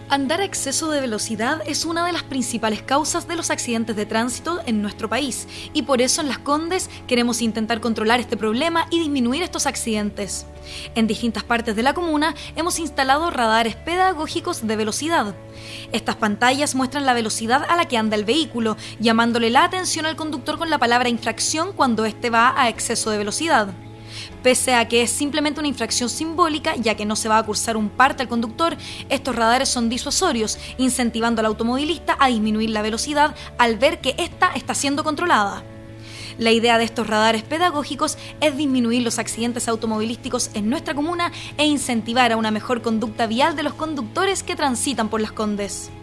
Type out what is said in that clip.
Andar a exceso de velocidad es una de las principales causas de los accidentes de tránsito en nuestro país y por eso en Las Condes queremos intentar controlar este problema y disminuir estos accidentes. En distintas partes de la comuna hemos instalado radares pedagógicos de velocidad. Estas pantallas muestran la velocidad a la que anda el vehículo, llamándole la atención al conductor con la palabra infracción cuando éste va a exceso de velocidad. Pese a que es simplemente una infracción simbólica, ya que no se va a cursar un parte al conductor, estos radares son disuasorios, incentivando al automovilista a disminuir la velocidad al ver que ésta está siendo controlada. La idea de estos radares pedagógicos es disminuir los accidentes automovilísticos en nuestra comuna e incentivar a una mejor conducta vial de los conductores que transitan por Las Condes.